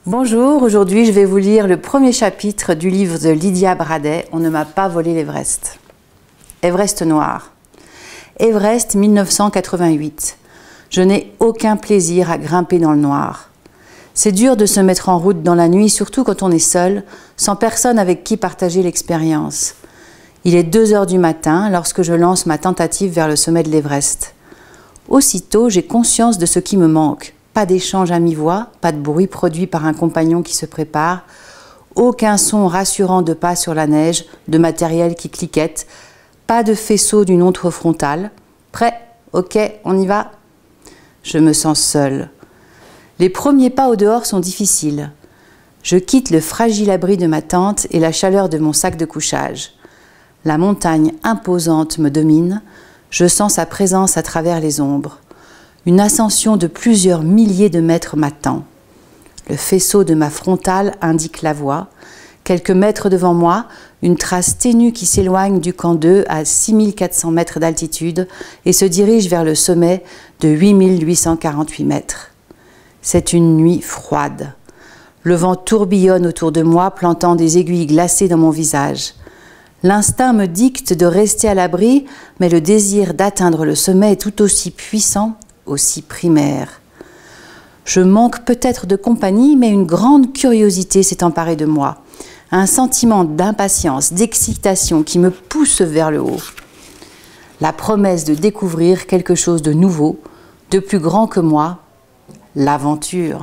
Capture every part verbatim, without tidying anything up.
Bonjour, aujourd'hui je vais vous lire le premier chapitre du livre de Lydia Bradet, On ne m'a pas volé l'Everest. Everest noir. Everest mille neuf cent quatre-vingt-huit. Je n'ai aucun plaisir à grimper dans le noir. C'est dur de se mettre en route dans la nuit, surtout quand on est seul, sans personne avec qui partager l'expérience. Il est deux heures du matin lorsque je lance ma tentative vers le sommet de l'Everest. Aussitôt, j'ai conscience de ce qui me manque. Pas d'échange à mi-voix, pas de bruit produit par un compagnon qui se prépare, aucun son rassurant de pas sur la neige, de matériel qui cliquette, pas de faisceau d'une autre frontale. Prêt? Ok, on y va? Je me sens seule. Les premiers pas au dehors sont difficiles. Je quitte le fragile abri de ma tente et la chaleur de mon sac de couchage. La montagne imposante me domine, je sens sa présence à travers les ombres. Une ascension de plusieurs milliers de mètres m'attend. Le faisceau de ma frontale indique la voie. Quelques mètres devant moi, une trace ténue qui s'éloigne du camp deux à six mille quatre cents mètres d'altitude et se dirige vers le sommet de huit mille huit cent quarante-huit mètres. C'est une nuit froide. Le vent tourbillonne autour de moi, plantant des aiguilles glacées dans mon visage. L'instinct me dicte de rester à l'abri, mais le désir d'atteindre le sommet est tout aussi puissant, aussi primaire. Je manque peut-être de compagnie, mais une grande curiosité s'est emparée de moi. Un sentiment d'impatience, d'excitation qui me pousse vers le haut. La promesse de découvrir quelque chose de nouveau, de plus grand que moi, l'aventure.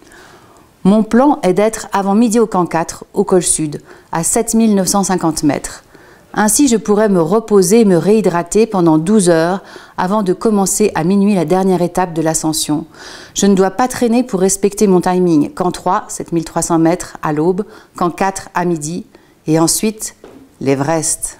Mon plan est d'être avant midi au camp quatre, au col sud, à sept mille neuf cent cinquante mètres. Ainsi, je pourrais me reposer et me réhydrater pendant douze heures avant de commencer à minuit la dernière étape de l'ascension. Je ne dois pas traîner pour respecter mon timing. Camp trois, sept mille trois cents mètres à l'aube, camp quatre à midi, et ensuite l'Everest.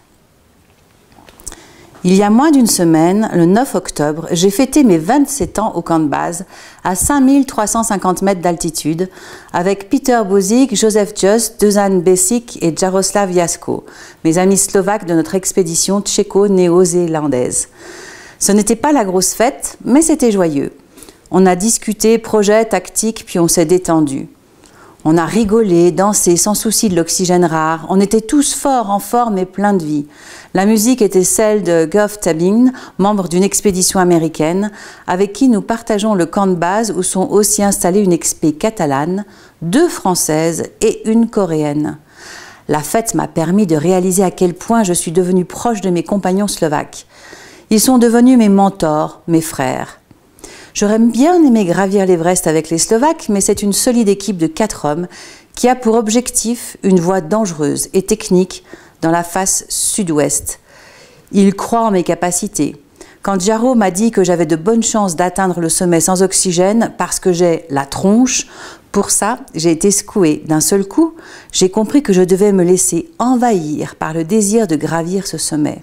Il y a moins d'une semaine, le neuf octobre, j'ai fêté mes vingt-sept ans au camp de base, à cinq mille trois cent cinquante mètres d'altitude, avec Peter Bozik, Joseph Just, Dusan Besic et Jaroslav Jasko, mes amis slovaques de notre expédition tchéco-néo-zélandaise. Ce n'était pas la grosse fête, mais c'était joyeux. On a discuté projet, tactique, puis on s'est détendu. On a rigolé, dansé, sans souci de l'oxygène rare. On était tous forts, en forme et pleins de vie. La musique était celle de Gov Tabin, membre d'une expédition américaine, avec qui nous partageons le camp de base où sont aussi installées une expé catalane, deux françaises et une coréenne. La fête m'a permis de réaliser à quel point je suis devenue proche de mes compagnons slovaques. Ils sont devenus mes mentors, mes frères. J'aurais bien aimé gravir l'Everest avec les Slovaques, mais c'est une solide équipe de quatre hommes qui a pour objectif une voie dangereuse et technique dans la face sud-ouest. Ils croient en mes capacités. Quand Jaro m'a dit que j'avais de bonnes chances d'atteindre le sommet sans oxygène parce que j'ai la tronche, pour ça, j'ai été secouée. D'un seul coup, j'ai compris que je devais me laisser envahir par le désir de gravir ce sommet.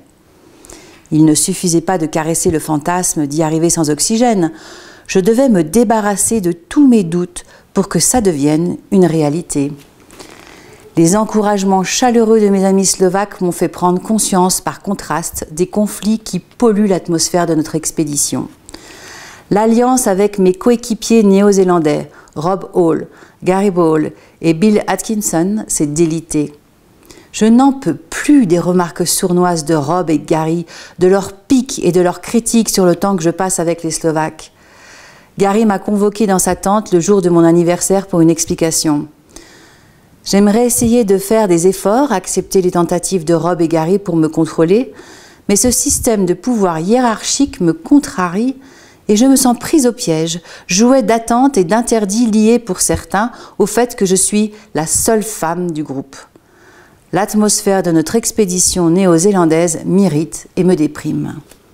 Il ne suffisait pas de caresser le fantasme d'y arriver sans oxygène. Je devais me débarrasser de tous mes doutes pour que ça devienne une réalité. Les encouragements chaleureux de mes amis slovaques m'ont fait prendre conscience, par contraste, des conflits qui polluent l'atmosphère de notre expédition. L'alliance avec mes coéquipiers néo-zélandais, Rob Hall, Gary Ball et Bill Atkinson, s'est délitée. Je n'en peux plus des remarques sournoises de Rob et Gary, de leurs piques et de leurs critiques sur le temps que je passe avec les Slovaques. Gary m'a convoqué dans sa tente le jour de mon anniversaire pour une explication. J'aimerais essayer de faire des efforts, accepter les tentatives de Rob et Gary pour me contrôler, mais ce système de pouvoir hiérarchique me contrarie et je me sens prise au piège, jouet d'attentes et d'interdits liés pour certains au fait que je suis la seule femme du groupe. L'atmosphère de notre expédition néo-zélandaise m'irrite et me déprime.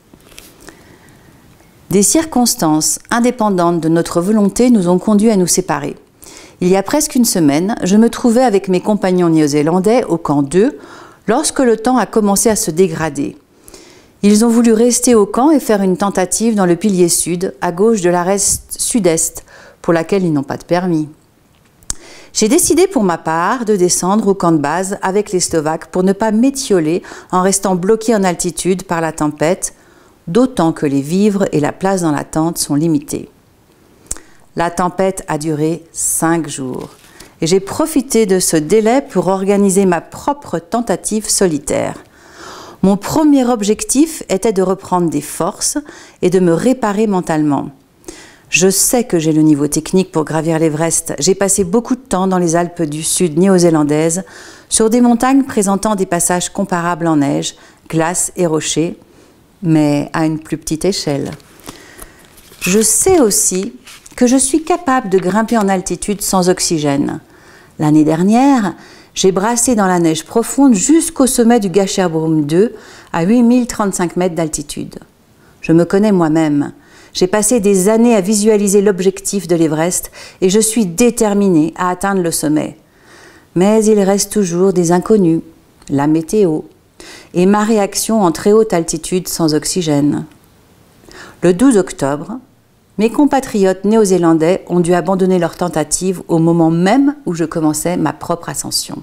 Des circonstances indépendantes de notre volonté nous ont conduits à nous séparer. Il y a presque une semaine, je me trouvais avec mes compagnons néo-zélandais au camp deux lorsque le temps a commencé à se dégrader. Ils ont voulu rester au camp et faire une tentative dans le pilier sud, à gauche de l'arête sud-est, pour laquelle ils n'ont pas de permis. J'ai décidé pour ma part de descendre au camp de base avec les Slovaques pour ne pas m'étioler en restant bloqué en altitude par la tempête, d'autant que les vivres et la place dans la tente sont limités. La tempête a duré cinq jours. et j'ai profité de ce délai pour organiser ma propre tentative solitaire. Mon premier objectif était de reprendre des forces et de me réparer mentalement. Je sais que j'ai le niveau technique pour gravir l'Everest. J'ai passé beaucoup de temps dans les Alpes du Sud néo-zélandaises, sur des montagnes présentant des passages comparables en neige, glace et rochers, mais à une plus petite échelle. Je sais aussi que je suis capable de grimper en altitude sans oxygène. L'année dernière, j'ai brassé dans la neige profonde jusqu'au sommet du Gasherbrum deux, à huit mille trente-cinq mètres d'altitude. Je me connais moi-même. J'ai passé des années à visualiser l'objectif de l'Everest et je suis déterminée à atteindre le sommet. Mais il reste toujours des inconnus, la météo et ma réaction en très haute altitude sans oxygène. Le douze octobre, mes compatriotes néo-zélandais ont dû abandonner leur tentative au moment même où je commençais ma propre ascension.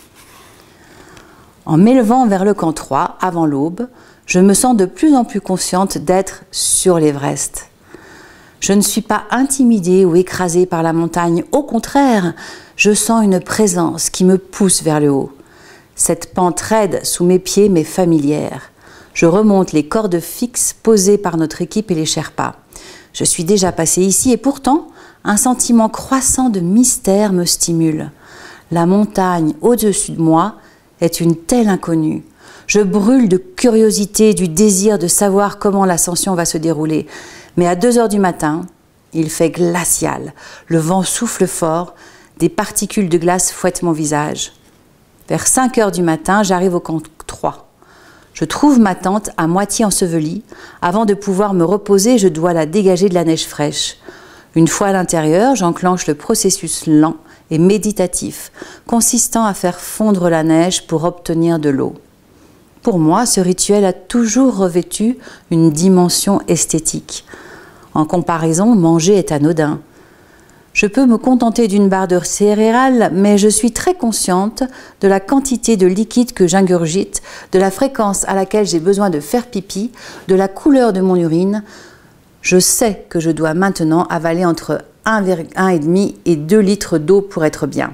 En m'élevant vers le camp trois, avant l'aube, je me sens de plus en plus consciente d'être sur l'Everest. Je ne suis pas intimidée ou écrasée par la montagne. Au contraire, je sens une présence qui me pousse vers le haut. Cette pente raide sous mes pieds m'est familière. Je remonte les cordes fixes posées par notre équipe et les Sherpas. Je suis déjà passée ici et pourtant, un sentiment croissant de mystère me stimule. La montagne au-dessus de moi est une telle inconnue. Je brûle de curiosité, du désir de savoir comment l'ascension va se dérouler. Mais à deux heures du matin, il fait glacial. Le vent souffle fort, des particules de glace fouettent mon visage. Vers cinq heures du matin, j'arrive au camp trois. Je trouve ma tente à moitié ensevelie. Avant de pouvoir me reposer, je dois la dégager de la neige fraîche. Une fois à l'intérieur, j'enclenche le processus lent et méditatif, consistant à faire fondre la neige pour obtenir de l'eau. Pour moi, ce rituel a toujours revêtu une dimension esthétique. En comparaison, manger est anodin. Je peux me contenter d'une barre de céréales, mais je suis très consciente de la quantité de liquide que j'ingurgite, de la fréquence à laquelle j'ai besoin de faire pipi, de la couleur de mon urine. Je sais que je dois maintenant avaler entre un virgule cinq et deux litres d'eau pour être bien.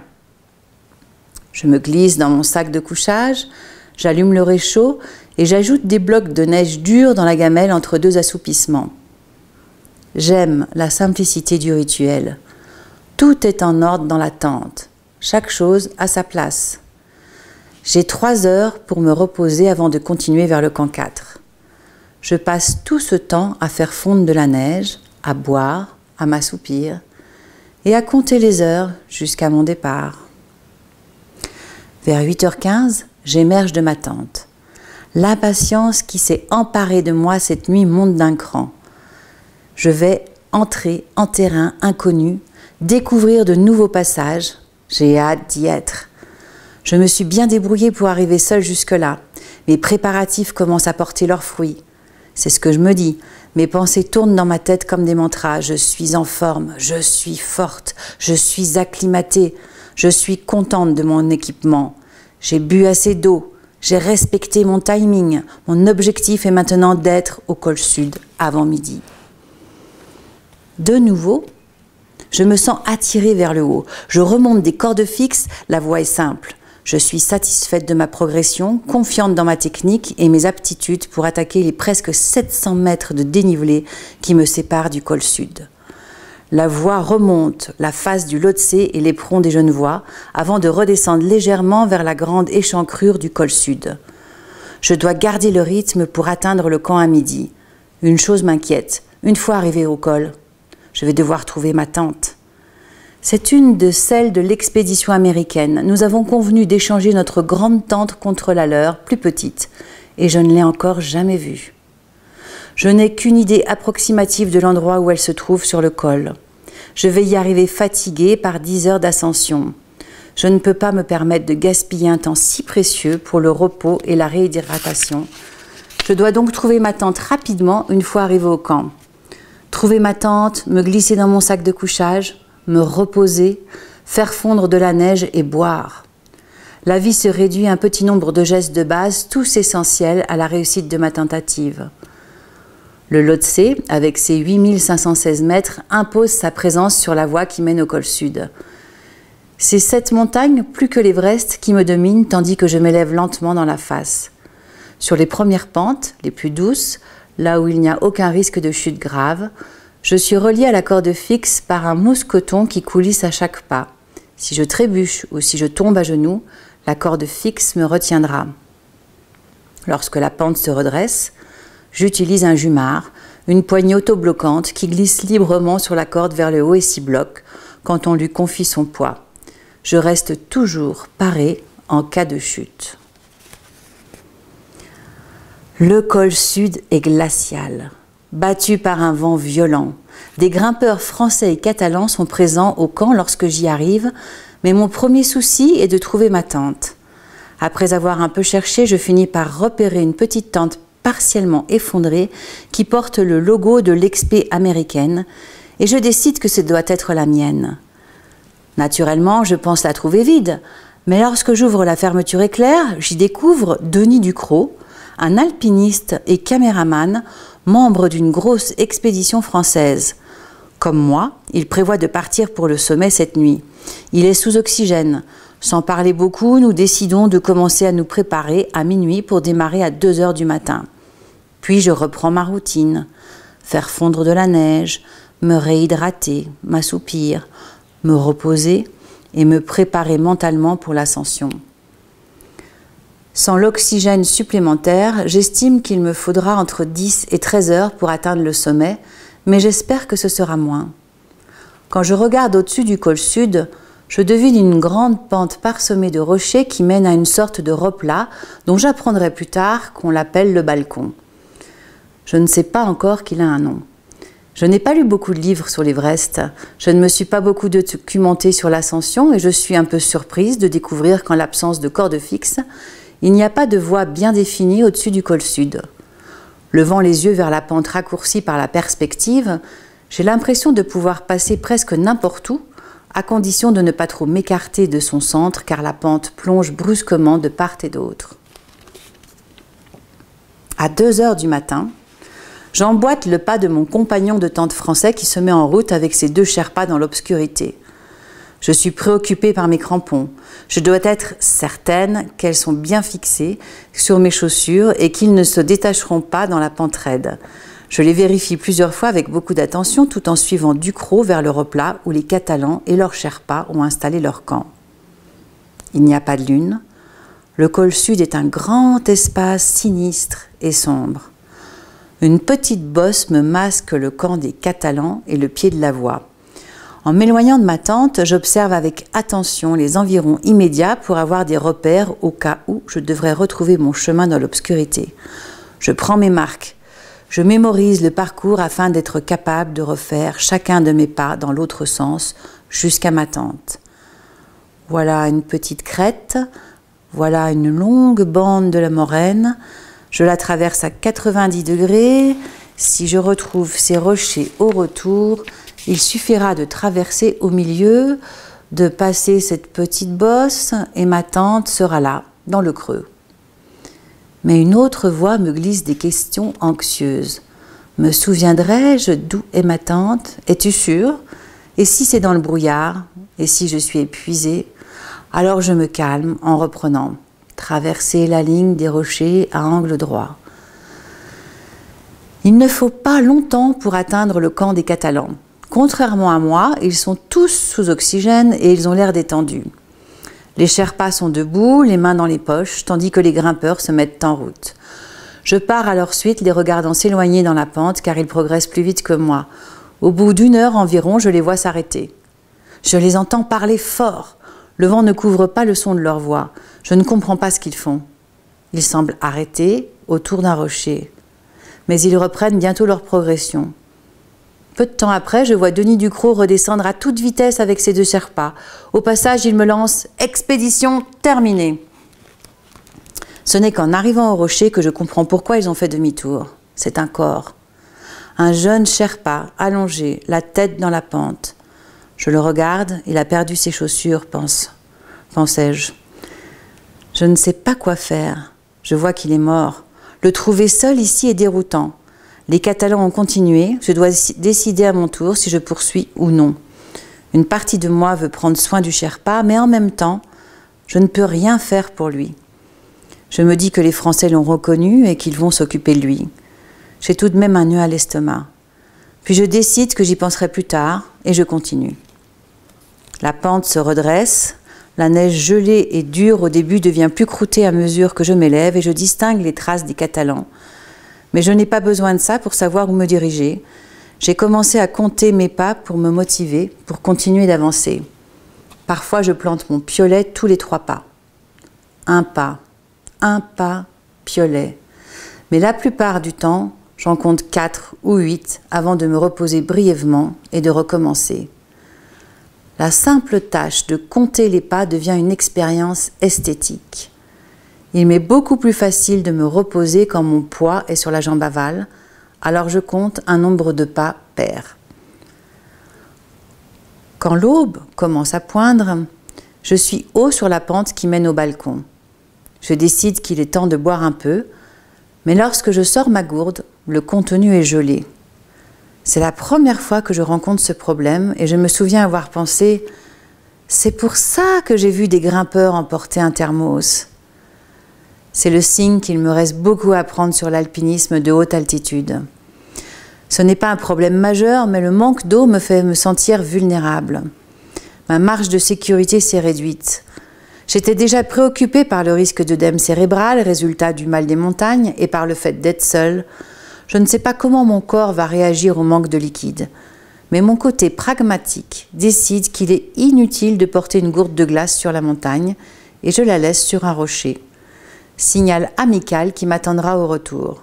Je me glisse dans mon sac de couchage, j'allume le réchaud et j'ajoute des blocs de neige dure dans la gamelle entre deux assoupissements. J'aime la simplicité du rituel. Tout est en ordre dans la tente, chaque chose à sa place. J'ai trois heures pour me reposer avant de continuer vers le camp quatre. Je passe tout ce temps à faire fondre de la neige, à boire, à m'assoupir et à compter les heures jusqu'à mon départ. Vers huit heures quinze, j'émerge de ma tente. L'impatience qui s'est emparée de moi cette nuit monte d'un cran. Je vais entrer en terrain inconnu, découvrir de nouveaux passages. J'ai hâte d'y être. Je me suis bien débrouillée pour arriver seule jusque-là. Mes préparatifs commencent à porter leurs fruits. C'est ce que je me dis. Mes pensées tournent dans ma tête comme des mantras. Je suis en forme, je suis forte, je suis acclimatée, je suis contente de mon équipement. J'ai bu assez d'eau, j'ai respecté mon timing. Mon objectif est maintenant d'être au col sud avant midi. De nouveau, je me sens attirée vers le haut. Je remonte des cordes fixes, la voie est simple. Je suis satisfaite de ma progression, confiante dans ma technique et mes aptitudes pour attaquer les presque sept cents mètres de dénivelé qui me séparent du col sud. La voie remonte la face du Lhotse et l'éperon des Genevois avant de redescendre légèrement vers la grande échancrure du col sud. Je dois garder le rythme pour atteindre le camp à midi. Une chose m'inquiète, une fois arrivé au col, je vais devoir trouver ma tente. C'est une de celles de l'expédition américaine. Nous avons convenu d'échanger notre grande tente contre la leur, plus petite, et je ne l'ai encore jamais vue. Je n'ai qu'une idée approximative de l'endroit où elle se trouve sur le col. Je vais y arriver fatiguée par dix heures d'ascension. Je ne peux pas me permettre de gaspiller un temps si précieux pour le repos et la réhydratation. Je dois donc trouver ma tente rapidement une fois arrivée au camp. Trouver ma tente, me glisser dans mon sac de couchage, me reposer, faire fondre de la neige et boire. La vie se réduit à un petit nombre de gestes de base, tous essentiels à la réussite de ma tentative. Le Lhotse, avec ses huit mille cinq cent seize mètres, impose sa présence sur la voie qui mène au col sud. C'est cette montagne, plus que l'Everest, qui me domine tandis que je m'élève lentement dans la face. Sur les premières pentes, les plus douces, là où il n'y a aucun risque de chute grave, je suis reliée à la corde fixe par un mousse-coton qui coulisse à chaque pas. Si je trébuche ou si je tombe à genoux, la corde fixe me retiendra. Lorsque la pente se redresse, j'utilise un jumard, une poignée autobloquante qui glisse librement sur la corde vers le haut et s'y bloque quand on lui confie son poids. Je reste toujours parée en cas de chute. Le col sud est glacial, battu par un vent violent. Des grimpeurs français et catalans sont présents au camp lorsque j'y arrive, mais mon premier souci est de trouver ma tente. Après avoir un peu cherché, je finis par repérer une petite tente partiellement effondrée qui porte le logo de l'Expé américaine et je décide que ce doit être la mienne. Naturellement, je pense la trouver vide, mais lorsque j'ouvre la fermeture éclair, j'y découvre Denis Ducrot, un alpiniste et caméraman, membre d'une grosse expédition française. Comme moi, il prévoit de partir pour le sommet cette nuit. Il est sous oxygène. Sans parler beaucoup, nous décidons de commencer à nous préparer à minuit pour démarrer à deux heures du matin. Puis je reprends ma routine. Faire fondre de la neige, me réhydrater, m'assoupir, me reposer et me préparer mentalement pour l'ascension. Sans l'oxygène supplémentaire, j'estime qu'il me faudra entre dix et treize heures pour atteindre le sommet, mais j'espère que ce sera moins. Quand je regarde au-dessus du col sud, je devine une grande pente parsemée de rochers qui mène à une sorte de replat dont j'apprendrai plus tard qu'on l'appelle le balcon. Je ne sais pas encore qu'il a un nom. Je n'ai pas lu beaucoup de livres sur l'Everest, je ne me suis pas beaucoup documentée sur l'ascension et je suis un peu surprise de découvrir qu'en l'absence de corde fixe, il n'y a pas de voie bien définie au-dessus du col sud. Levant les yeux vers la pente raccourcie par la perspective, j'ai l'impression de pouvoir passer presque n'importe où, à condition de ne pas trop m'écarter de son centre car la pente plonge brusquement de part et d'autre. À deux heures du matin, j'emboîte le pas de mon compagnon de tente français qui se met en route avec ses deux Sherpas dans l'obscurité. Je suis préoccupée par mes crampons. Je dois être certaine qu'elles sont bien fixées sur mes chaussures et qu'ils ne se détacheront pas dans la pente raide. Je les vérifie plusieurs fois avec beaucoup d'attention tout en suivant Ducrot vers le replat où les Catalans et leurs Sherpas ont installé leur camp. Il n'y a pas de lune. Le col sud est un grand espace sinistre et sombre. Une petite bosse me masque le camp des Catalans et le pied de la voie. En m'éloignant de ma tente, j'observe avec attention les environs immédiats pour avoir des repères au cas où je devrais retrouver mon chemin dans l'obscurité. Je prends mes marques. Je mémorise le parcours afin d'être capable de refaire chacun de mes pas dans l'autre sens jusqu'à ma tente. Voilà une petite crête, voilà une longue bande de la moraine. Je la traverse à quatre-vingt-dix degrés. Si je retrouve ces rochers au retour, il suffira de traverser au milieu, de passer cette petite bosse et ma tente sera là, dans le creux. Mais une autre voix me glisse des questions anxieuses. Me souviendrai-je d'où est ma tente? Es-tu sûre? Et si c'est dans le brouillard? Et si je suis épuisée? Alors je me calme en reprenant. Traverser la ligne des rochers à angle droit. Il ne faut pas longtemps pour atteindre le camp des Catalans. Contrairement à moi, ils sont tous sous oxygène et ils ont l'air détendus. Les Sherpas sont debout, les mains dans les poches, tandis que les grimpeurs se mettent en route. Je pars à leur suite, les regardant s'éloigner dans la pente, car ils progressent plus vite que moi. Au bout d'une heure environ, je les vois s'arrêter. Je les entends parler fort. Le vent ne couvre pas le son de leur voix. Je ne comprends pas ce qu'ils font. Ils semblent arrêtés autour d'un rocher. Mais ils reprennent bientôt leur progression. Peu de temps après, je vois Denis Ducrot redescendre à toute vitesse avec ses deux Sherpas. Au passage, il me lance « Expédition terminée ». Ce n'est qu'en arrivant au rocher que je comprends pourquoi ils ont fait demi-tour. C'est un corps. Un jeune Sherpa, allongé, la tête dans la pente. Je le regarde, il a perdu ses chaussures, pense, pensais-je. Je ne sais pas quoi faire. Je vois qu'il est mort. Le trouver seul ici est déroutant. Les Catalans ont continué. Je dois décider à mon tour si je poursuis ou non. Une partie de moi veut prendre soin du Sherpa, mais en même temps, je ne peux rien faire pour lui. Je me dis que les Français l'ont reconnu et qu'ils vont s'occuper de lui. J'ai tout de même un nœud à l'estomac. Puis je décide que j'y penserai plus tard et je continue. La pente se redresse, la neige gelée et dure au début devient plus croûtée à mesure que je m'élève et je distingue les traces des Catalans. Mais je n'ai pas besoin de ça pour savoir où me diriger. J'ai commencé à compter mes pas pour me motiver, pour continuer d'avancer. Parfois, je plante mon piolet tous les trois pas. Un pas, un pas, piolet. Mais la plupart du temps, j'en compte quatre ou huit avant de me reposer brièvement et de recommencer. La simple tâche de compter les pas devient une expérience esthétique. Il m'est beaucoup plus facile de me reposer quand mon poids est sur la jambe aval, alors je compte un nombre de pas pair. Quand l'aube commence à poindre, je suis haut sur la pente qui mène au balcon. Je décide qu'il est temps de boire un peu, mais lorsque je sors ma gourde, le contenu est gelé. C'est la première fois que je rencontre ce problème et je me souviens avoir pensé « c'est pour ça que j'ai vu des grimpeurs emporter un thermos ». C'est le signe qu'il me reste beaucoup à apprendre sur l'alpinisme de haute altitude. Ce n'est pas un problème majeur, mais le manque d'eau me fait me sentir vulnérable. Ma marge de sécurité s'est réduite. J'étais déjà préoccupée par le risque d'œdème cérébral, résultat du mal des montagnes, et par le fait d'être seule. Je ne sais pas comment mon corps va réagir au manque de liquide. Mais mon côté pragmatique décide qu'il est inutile de porter une gourde de glace sur la montagne, et je la laisse sur un rocher. Signal amical qui m'attendra au retour.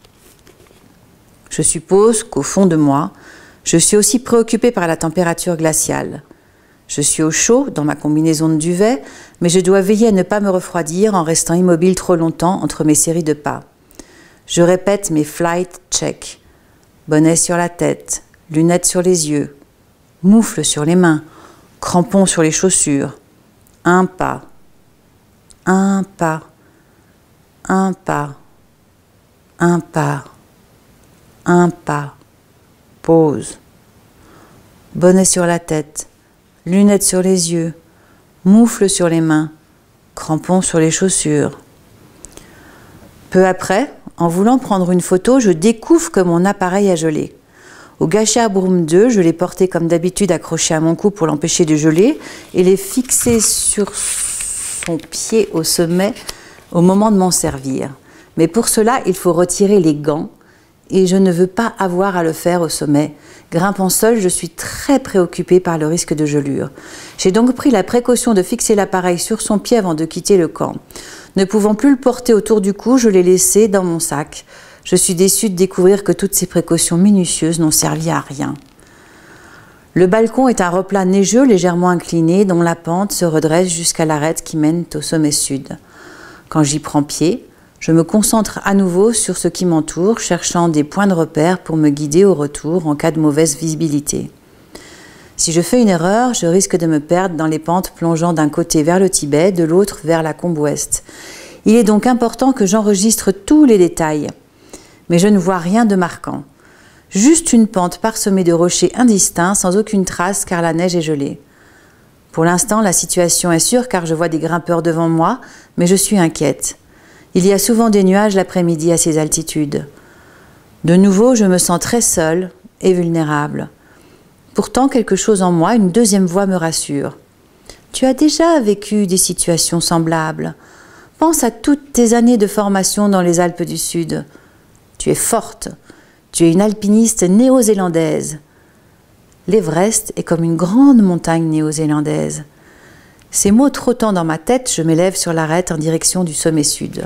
Je suppose qu'au fond de moi, je suis aussi préoccupée par la température glaciale. Je suis au chaud dans ma combinaison de duvet, mais je dois veiller à ne pas me refroidir en restant immobile trop longtemps entre mes séries de pas. Je répète mes flight checks. Bonnet sur la tête, lunettes sur les yeux, moufle sur les mains, crampons sur les chaussures. Un pas, un pas, un pas, un pas. Un pas, pause, bonnet sur la tête, lunettes sur les yeux, moufle sur les mains, crampons sur les chaussures. Peu après, en voulant prendre une photo, je découvre que mon appareil a gelé. Au Gasherbrum deux, je l'ai porté comme d'habitude accroché à mon cou pour l'empêcher de geler et l'ai fixé sur son pied au sommet au moment de m'en servir. Mais pour cela, il faut retirer les gants. Et je ne veux pas avoir à le faire au sommet. Grimpant seul, je suis très préoccupée par le risque de gelure. J'ai donc pris la précaution de fixer l'appareil sur son pied avant de quitter le camp. Ne pouvant plus le porter autour du cou, je l'ai laissé dans mon sac. Je suis déçue de découvrir que toutes ces précautions minutieuses n'ont servi à rien. Le balcon est un replat neigeux légèrement incliné dont la pente se redresse jusqu'à l'arête qui mène au sommet sud. Quand j'y prends pied, je me concentre à nouveau sur ce qui m'entoure, cherchant des points de repère pour me guider au retour en cas de mauvaise visibilité. Si je fais une erreur, je risque de me perdre dans les pentes plongeant d'un côté vers le Tibet, de l'autre vers la Combe Ouest. Il est donc important que j'enregistre tous les détails. Mais je ne vois rien de marquant. Juste une pente parsemée de rochers indistincts, sans aucune trace car la neige est gelée. Pour l'instant, la situation est sûre car je vois des grimpeurs devant moi, mais je suis inquiète. Il y a souvent des nuages l'après-midi à ces altitudes. De nouveau, je me sens très seule et vulnérable. Pourtant, quelque chose en moi, une deuxième voix me rassure. Tu as déjà vécu des situations semblables. Pense à toutes tes années de formation dans les Alpes du Sud. Tu es forte. Tu es une alpiniste néo-zélandaise. L'Everest est comme une grande montagne néo-zélandaise. Ces mots trottant dans ma tête, je m'élève sur l'arête en direction du sommet sud.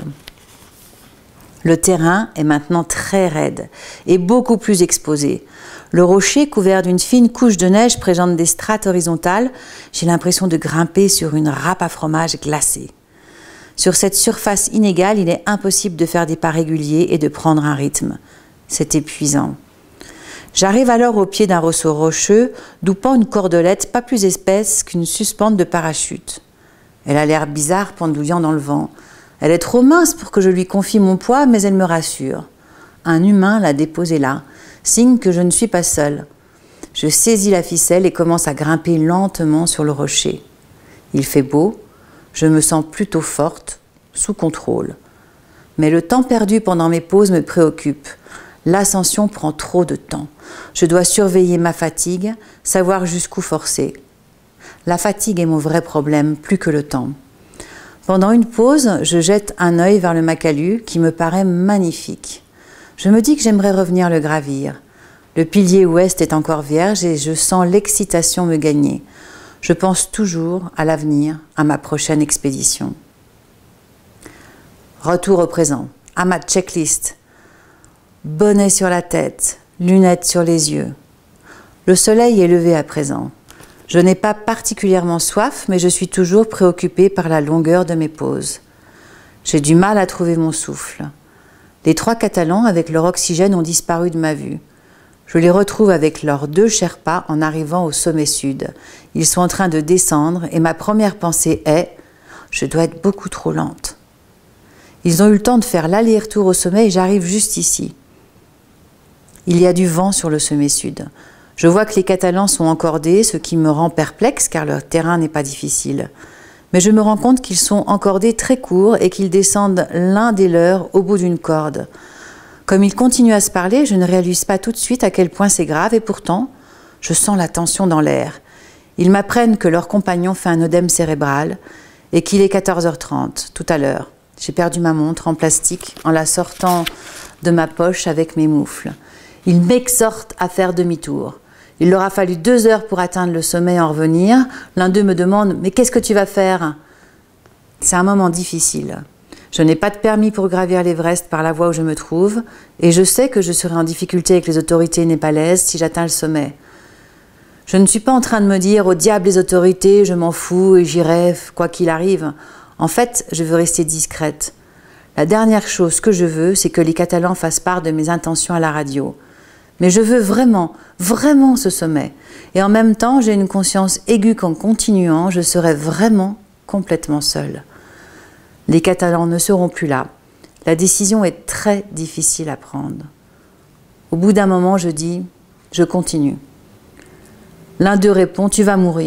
Le terrain est maintenant très raide et beaucoup plus exposé. Le rocher, couvert d'une fine couche de neige, présente des strates horizontales. J'ai l'impression de grimper sur une râpe à fromage glacée. Sur cette surface inégale, il est impossible de faire des pas réguliers et de prendre un rythme. C'est épuisant. J'arrive alors au pied d'un ressaut rocheux, d'où pend une cordelette pas plus épaisse qu'une suspente de parachute. Elle a l'air bizarre pendouillant dans le vent. Elle est trop mince pour que je lui confie mon poids, mais elle me rassure. Un humain l'a déposée là, signe que je ne suis pas seule. Je saisis la ficelle et commence à grimper lentement sur le rocher. Il fait beau, je me sens plutôt forte, sous contrôle. Mais le temps perdu pendant mes pauses me préoccupe. L'ascension prend trop de temps. Je dois surveiller ma fatigue, savoir jusqu'où forcer. La fatigue est mon vrai problème, plus que le temps. Pendant une pause, je jette un œil vers le Makalu qui me paraît magnifique. Je me dis que j'aimerais revenir le gravir. Le pilier ouest est encore vierge et je sens l'excitation me gagner. Je pense toujours à l'avenir, à ma prochaine expédition. Retour au présent, à ma checklist. Bonnet sur la tête, lunettes sur les yeux. Le soleil est levé à présent. Je n'ai pas particulièrement soif, mais je suis toujours préoccupée par la longueur de mes pauses. J'ai du mal à trouver mon souffle. Les trois Catalans avec leur oxygène ont disparu de ma vue. Je les retrouve avec leurs deux Sherpas en arrivant au sommet sud. Ils sont en train de descendre et ma première pensée est « je dois être beaucoup trop lente ». Ils ont eu le temps de faire l'aller-retour au sommet et j'arrive juste ici. Il y a du vent sur le sommet sud. Je vois que les Catalans sont encordés, ce qui me rend perplexe car leur terrain n'est pas difficile. Mais je me rends compte qu'ils sont encordés très courts et qu'ils descendent l'un des leurs au bout d'une corde. Comme ils continuent à se parler, je ne réalise pas tout de suite à quel point c'est grave et pourtant, je sens la tension dans l'air. Ils m'apprennent que leur compagnon fait un œdème cérébral et qu'il est quatorze heures trente, tout à l'heure. J'ai perdu ma montre en plastique en la sortant de ma poche avec mes moufles. Ils m'exhortent à faire demi-tour. Il leur a fallu deux heures pour atteindre le sommet et en revenir. L'un d'eux me demande « Mais qu'est-ce que tu vas faire ?» C'est un moment difficile. Je n'ai pas de permis pour gravir l'Everest par la voie où je me trouve et je sais que je serai en difficulté avec les autorités népalaises si j'atteins le sommet. Je ne suis pas en train de me dire « Au diable les autorités, je m'en fous et j'irai quoi qu'il arrive ». En fait, je veux rester discrète. La dernière chose que je veux, c'est que les Catalans fassent part de mes intentions à la radio. Mais je veux vraiment, vraiment ce sommet. Et en même temps, j'ai une conscience aiguë qu'en continuant, je serai vraiment complètement seule. Les Catalans ne seront plus là. La décision est très difficile à prendre. Au bout d'un moment, je dis « je continue ». L'un d'eux répond « tu vas mourir ».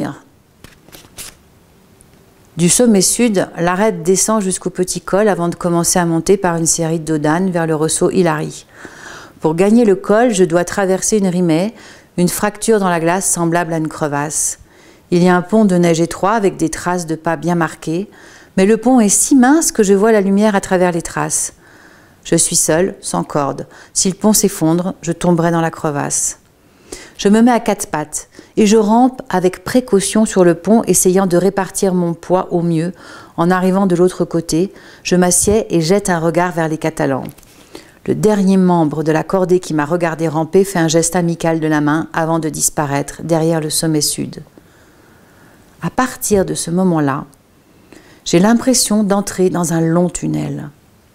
Du sommet sud, l'arête descend jusqu'au petit col avant de commencer à monter par une série de dodanes vers le ressaut Hilary. Pour gagner le col, je dois traverser une rimée, une fracture dans la glace semblable à une crevasse. Il y a un pont de neige étroit avec des traces de pas bien marquées, mais le pont est si mince que je vois la lumière à travers les traces. Je suis seule, sans corde. Si le pont s'effondre, je tomberai dans la crevasse. Je me mets à quatre pattes et je rampe avec précaution sur le pont, essayant de répartir mon poids au mieux. En arrivant de l'autre côté, je m'assieds et jette un regard vers les Catalans. Le dernier membre de la cordée qui m'a regardé ramper fait un geste amical de la main avant de disparaître derrière le sommet sud. À partir de ce moment-là, j'ai l'impression d'entrer dans un long tunnel.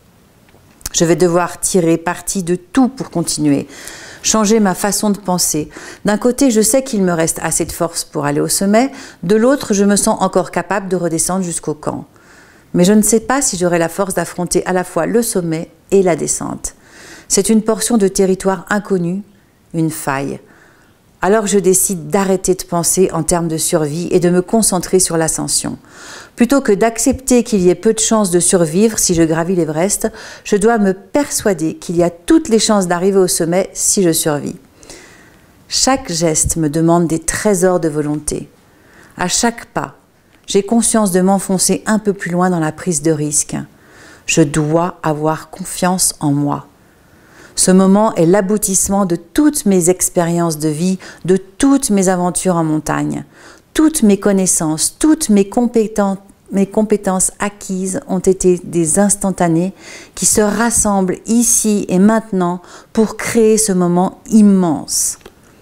Je vais devoir tirer parti de tout pour continuer, changer ma façon de penser. D'un côté, je sais qu'il me reste assez de force pour aller au sommet, de l'autre, je me sens encore capable de redescendre jusqu'au camp. Mais je ne sais pas si j'aurai la force d'affronter à la fois le sommet et la descente. C'est une portion de territoire inconnu, une faille. Alors je décide d'arrêter de penser en termes de survie et de me concentrer sur l'ascension. Plutôt que d'accepter qu'il y ait peu de chances de survivre si je gravis l'Everest, je dois me persuader qu'il y a toutes les chances d'arriver au sommet si je survis. Chaque geste me demande des trésors de volonté. À chaque pas, j'ai conscience de m'enfoncer un peu plus loin dans la prise de risque. Je dois avoir confiance en moi. Ce moment est l'aboutissement de toutes mes expériences de vie, de toutes mes aventures en montagne. Toutes mes connaissances, toutes mes compétences, mes compétences acquises ont été des instantanés qui se rassemblent ici et maintenant pour créer ce moment immense.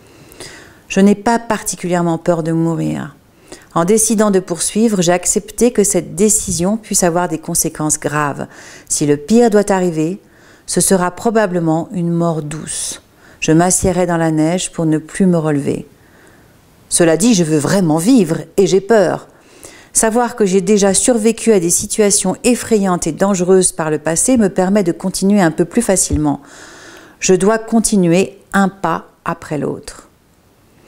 Je n'ai pas particulièrement peur de mourir. En décidant de poursuivre, j'ai accepté que cette décision puisse avoir des conséquences graves. Si le pire doit arriver, ce sera probablement une mort douce. Je m'assiérai dans la neige pour ne plus me relever. Cela dit, je veux vraiment vivre et j'ai peur. Savoir que j'ai déjà survécu à des situations effrayantes et dangereuses par le passé me permet de continuer un peu plus facilement. Je dois continuer un pas après l'autre.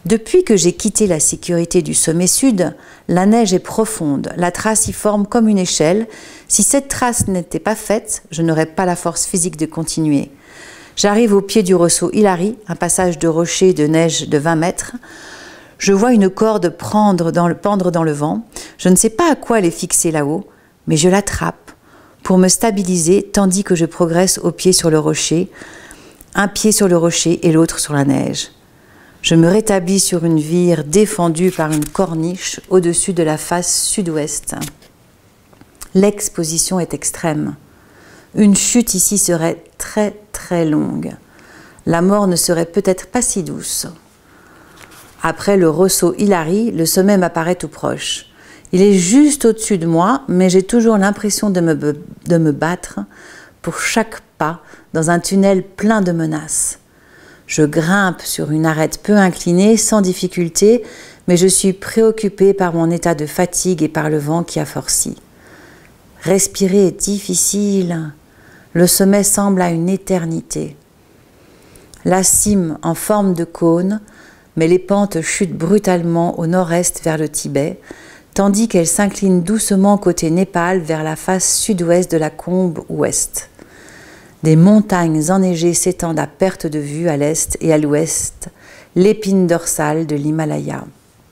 Depuis que j'ai quitté la sécurité du sommet sud, la neige est profonde, la trace y forme comme une échelle. Si cette trace n'était pas faite, je n'aurais pas la force physique de continuer. J'arrive au pied du ressaut Hilary, un passage de rochers de neige de vingt mètres. Je vois une corde prendre dans le, pendre dans le vent. Je ne sais pas à quoi elle est fixée là-haut, mais je l'attrape pour me stabiliser tandis que je progresse au pied sur le rocher, un pied sur le rocher et l'autre sur la neige. Je me rétablis sur une vire défendue par une corniche au-dessus de la face sud-ouest. L'exposition est extrême. Une chute ici serait très très longue. La mort ne serait peut-être pas si douce. Après le ressaut Hilary, le sommet m'apparaît tout proche. Il est juste au-dessus de moi, mais j'ai toujours l'impression de me, de me battre pour chaque pas dans un tunnel plein de menaces. Je grimpe sur une arête peu inclinée, sans difficulté, mais je suis préoccupée par mon état de fatigue et par le vent qui a forci. Respirer est difficile. Le sommet semble à une éternité. La cime en forme de cône, mais les pentes chutent brutalement au nord-est vers le Tibet, tandis qu'elles s'inclinent doucement côté Népal vers la face sud-ouest de la combe ouest. Des montagnes enneigées s'étendent à perte de vue à l'est et à l'ouest, l'épine dorsale de l'Himalaya.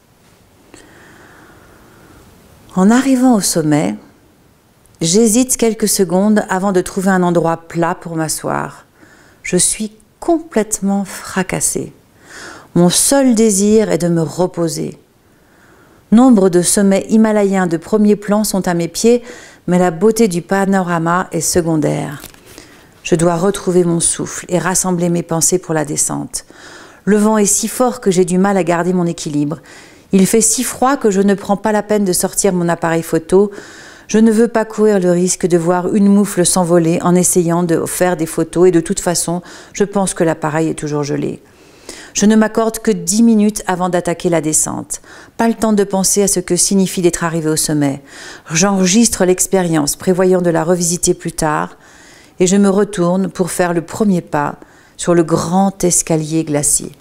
En arrivant au sommet, j'hésite quelques secondes avant de trouver un endroit plat pour m'asseoir. Je suis complètement fracassée. Mon seul désir est de me reposer. Nombre de sommets himalayens de premier plan sont à mes pieds, mais la beauté du panorama est secondaire. Je dois retrouver mon souffle et rassembler mes pensées pour la descente. Le vent est si fort que j'ai du mal à garder mon équilibre. Il fait si froid que je ne prends pas la peine de sortir mon appareil photo. Je ne veux pas courir le risque de voir une moufle s'envoler en essayant de faire des photos et de toute façon, je pense que l'appareil est toujours gelé. Je ne m'accorde que dix minutes avant d'attaquer la descente. Pas le temps de penser à ce que signifie d'être arrivé au sommet. J'enregistre l'expérience, prévoyant de la revisiter plus tard, et je me retourne pour faire le premier pas sur le grand escalier glacier.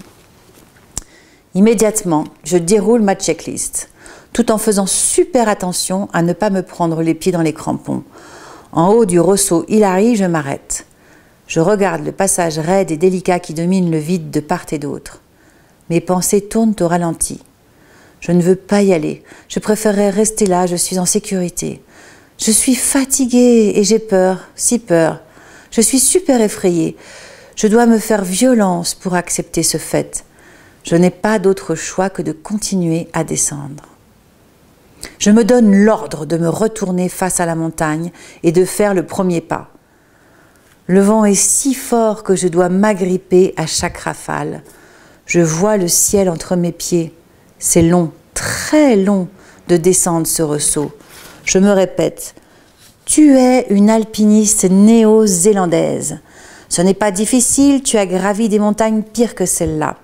Immédiatement, je déroule ma checklist, tout en faisant super attention à ne pas me prendre les pieds dans les crampons. En haut du ressaut Hilary, je m'arrête. Je regarde le passage raide et délicat qui domine le vide de part et d'autre. Mes pensées tournent au ralenti. Je ne veux pas y aller. Je préférerais rester là, je suis en sécurité. Je suis fatiguée et j'ai peur, si peur. Je suis super effrayée. Je dois me faire violence pour accepter ce fait. Je n'ai pas d'autre choix que de continuer à descendre. Je me donne l'ordre de me retourner face à la montagne et de faire le premier pas. Le vent est si fort que je dois m'agripper à chaque rafale. Je vois le ciel entre mes pieds. C'est long, très long de descendre ce ressaut. Je me répète, tu es une alpiniste néo-zélandaise. Ce n'est pas difficile, tu as gravi des montagnes pires que celle-là.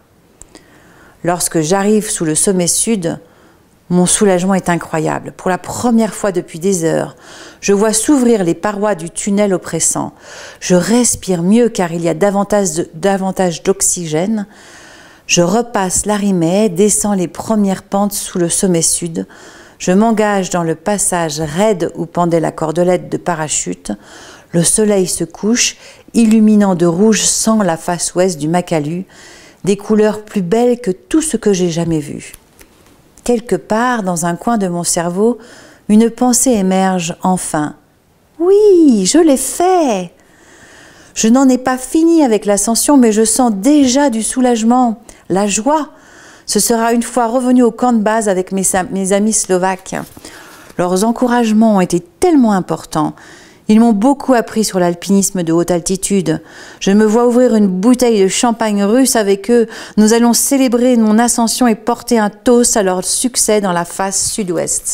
Lorsque j'arrive sous le sommet sud, mon soulagement est incroyable. Pour la première fois depuis des heures, je vois s'ouvrir les parois du tunnel oppressant. Je respire mieux car il y a davantage de, davantage d'oxygène. Je repasse l'Arimay, descends les premières pentes sous le sommet sud. Je m'engage dans le passage raide où pendait la cordelette de parachute. Le soleil se couche, illuminant de rouge sang la face ouest du Makalu, des couleurs plus belles que tout ce que j'ai jamais vu. Quelque part, dans un coin de mon cerveau, une pensée émerge enfin. Oui, je l'ai fait! Je n'en ai pas fini avec l'ascension, mais je sens déjà du soulagement, la joie. Ce sera une fois revenu au camp de base avec mes, mes amis slovaques. Leurs encouragements ont été tellement importants. Ils m'ont beaucoup appris sur l'alpinisme de haute altitude. Je me vois ouvrir une bouteille de champagne russe avec eux. Nous allons célébrer mon ascension et porter un toast à leur succès dans la face sud-ouest.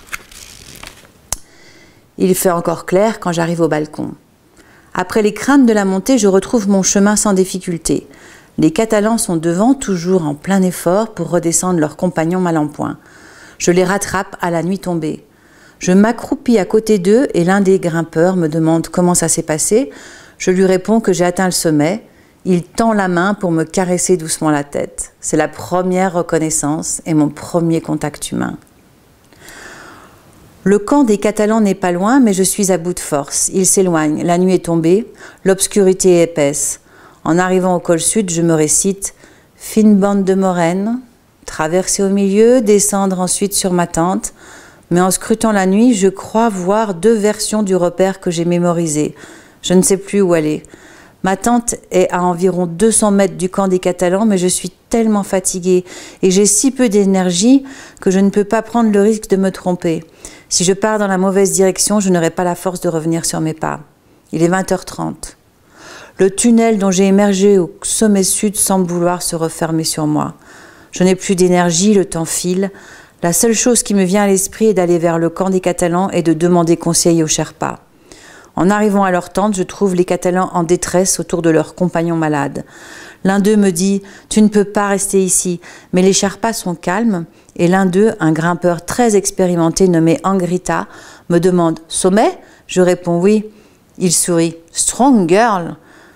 Il fait encore clair quand j'arrive au balcon. Après les craintes de la montée, je retrouve mon chemin sans difficulté. Les Catalans sont devant, toujours en plein effort pour redescendre leurs compagnons mal en point. Je les rattrape à la nuit tombée. Je m'accroupis à côté d'eux et l'un des grimpeurs me demande comment ça s'est passé. Je lui réponds que j'ai atteint le sommet Il tend la main pour me caresser doucement la tête. C'est la première reconnaissance et mon premier contact humain. Le camp des Catalans n'est pas loin, mais je suis à bout de force. Il s'éloigne, la nuit est tombée, l'obscurité est épaisse. En arrivant au col sud, je me récite « Fine bande de moraines », traverser au milieu, descendre ensuite sur ma tente. Mais en scrutant la nuit, je crois voir deux versions du repère que j'ai mémorisé. Je ne sais plus où aller. Ma tente est à environ deux cents mètres du camp des Catalans, mais je suis tellement fatiguée et j'ai si peu d'énergie que je ne peux pas prendre le risque de me tromper. Si je pars dans la mauvaise direction, je n'aurai pas la force de revenir sur mes pas. Il est vingt heures trente. Le tunnel dont j'ai émergé au sommet sud semble vouloir se refermer sur moi. Je n'ai plus d'énergie, le temps file. La seule chose qui me vient à l'esprit est d'aller vers le camp des Catalans et de demander conseil aux Sherpas. En arrivant à leur tente, je trouve les Catalans en détresse autour de leurs compagnons malades. L'un d'eux me dit « Tu ne peux pas rester ici », mais les Sherpas sont calmes et l'un d'eux, un grimpeur très expérimenté nommé Angrita, me demande « Sommet ?» Je réponds « Oui ». Il sourit « Strong girl ».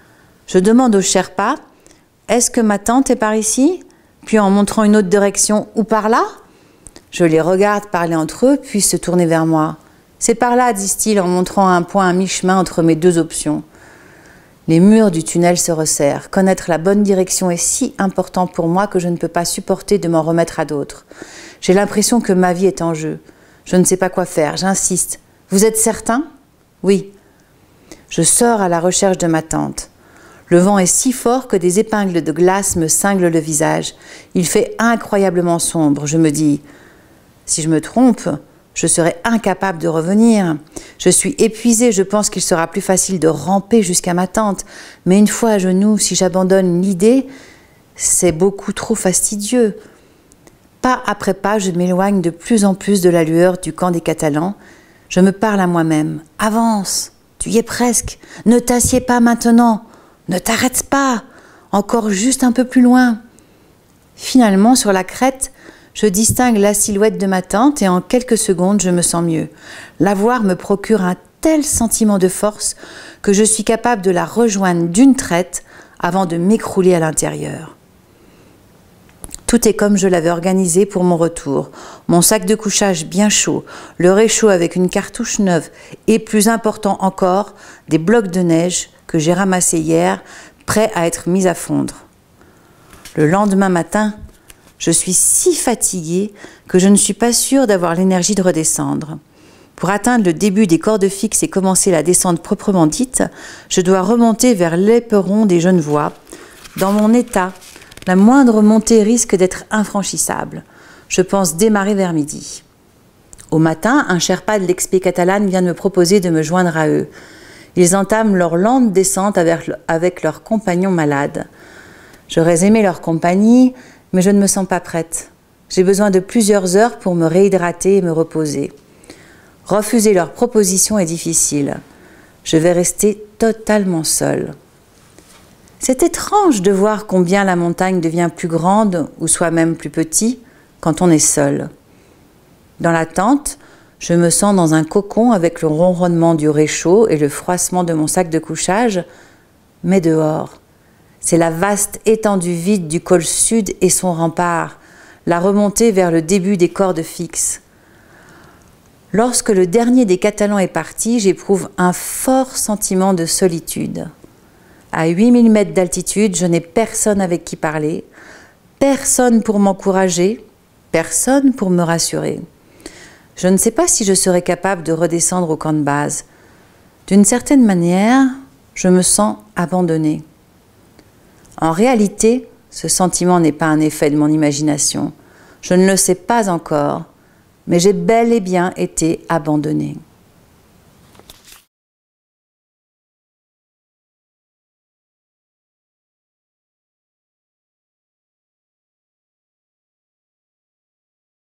Je demande aux Sherpas « Est-ce que ma tente est par ici ?» Puis en montrant une autre direction « Ou par là ?» Je les regarde parler entre eux, puis se tourner vers moi. « C'est par là, disent-ils en montrant un point à mi-chemin entre mes deux options. » Les murs du tunnel se resserrent. Connaître la bonne direction est si important pour moi que je ne peux pas supporter de m'en remettre à d'autres. J'ai l'impression que ma vie est en jeu. Je ne sais pas quoi faire, j'insiste. « Vous êtes certain ?»« Oui. » Je sors à la recherche de ma tente. Le vent est si fort que des épingles de glace me cinglent le visage. Il fait incroyablement sombre. Je me dis « Si je me trompe, je serai incapable de revenir. Je suis épuisée, je pense qu'il sera plus facile de ramper jusqu'à ma tente. Mais une fois à genoux, si j'abandonne l'idée, c'est beaucoup trop fastidieux. » Pas après pas, je m'éloigne de plus en plus de la lueur du camp des Catalans. Je me parle à moi-même. « Avance, tu y es presque. Ne t'assieds pas maintenant. Ne t'arrête pas. Encore juste un peu plus loin. » Finalement, sur la crête, je distingue la silhouette de ma tente et en quelques secondes, je me sens mieux. La voir me procure un tel sentiment de force que je suis capable de la rejoindre d'une traite avant de m'écrouler à l'intérieur. Tout est comme je l'avais organisé pour mon retour. Mon sac de couchage bien chaud, le réchaud avec une cartouche neuve et, plus important encore, des blocs de neige que j'ai ramassés hier, prêts à être mis à fondre. Le lendemain matin, je suis si fatiguée que je ne suis pas sûre d'avoir l'énergie de redescendre. Pour atteindre le début des cordes fixes et commencer la descente proprement dite, je dois remonter vers l'éperon des Genevois. Dans mon état, la moindre montée risque d'être infranchissable. Je pense démarrer vers midi. Au matin, un Sherpa de l'expé catalane vient de me proposer de me joindre à eux. Ils entament leur lente descente avec, avec leurs compagnons malades. J'aurais aimé leur compagnie, mais je ne me sens pas prête. J'ai besoin de plusieurs heures pour me réhydrater et me reposer. Refuser leur proposition est difficile. Je vais rester totalement seule. C'est étrange de voir combien la montagne devient plus grande ou soit même plus petit quand on est seul. Dans la tente, je me sens dans un cocon avec le ronronnement du réchaud et le froissement de mon sac de couchage, mais dehors, c'est la vaste étendue vide du col sud et son rempart, la remontée vers le début des cordes fixes. Lorsque le dernier des Catalans est parti, j'éprouve un fort sentiment de solitude. À huit mille mètres d'altitude, je n'ai personne avec qui parler, personne pour m'encourager, personne pour me rassurer. Je ne sais pas si je serai capable de redescendre au camp de base. D'une certaine manière, je me sens abandonnée. En réalité, ce sentiment n'est pas un effet de mon imagination. Je ne le sais pas encore, mais j'ai bel et bien été abandonnée.